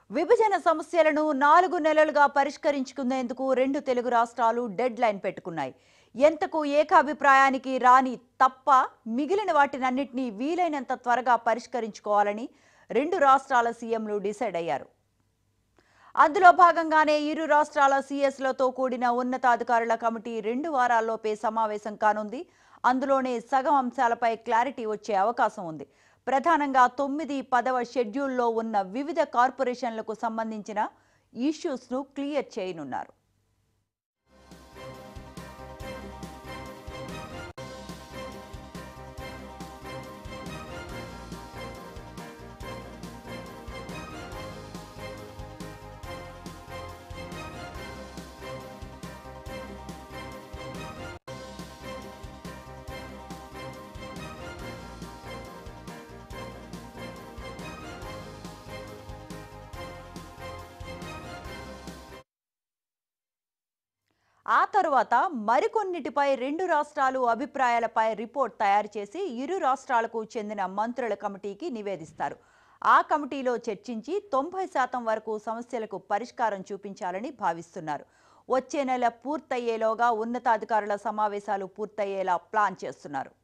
విభజన సమస్యలను 4 నెలలుగా పరిష్కరించుకునేందుకు రెండు తెలుగు రాష్ట్రాలు డెడ్ లైన్ పెట్టుకున్నాయి. ఎంతకు ఏకాభిప్రాయానికి రాని తప్ప మిగిలిన వాటినన్నిటినీ వీలైనంత త్వరగా పరిష్కరించుకోవాలని రెండు రాష్ట్రాల సీఎంలు డిసైడ్ అయ్యారు. అందులో భాగంగానే ఇరు రాష్ట్రాల సీఎస్లతో కూడిన ఉన్నతాధికారుల కమిటీ 2 వారాల్లోపే సమావేశం కానుంది. అందులోనే సగం అంశాలపై క్లారిటీ వచ్చే అవకాశం ఉంది. ప్రధానంగా 9, 10వ షెడ్యూల్లో ఉన్న వివిధ కార్పొరేషన్లకు సంబంధించిన ఇష్యూస్ను క్లియర్ చేయనున్నారు. ఆ తరువాత మరికొన్నిటిపై రెండు రాష్ట్రాలు అభిప్రాయాలపై రిపోర్ట్ తయారు చేసి ఇరు రాష్ట్రాలకు చెందిన మంత్రుల కమిటీకి నివేదిస్తారు. ఆ కమిటీలో చర్చించి 90% వరకు సమస్యలకు పరిష్కారం చూపించాలని భావిస్తున్నారు. వచ్చే నెల పూర్తయ్యేలోగా ఉన్నతాధికారుల సమావేశాలు పూర్తయ్యేలా ప్లాన్ చేస్తున్నారు.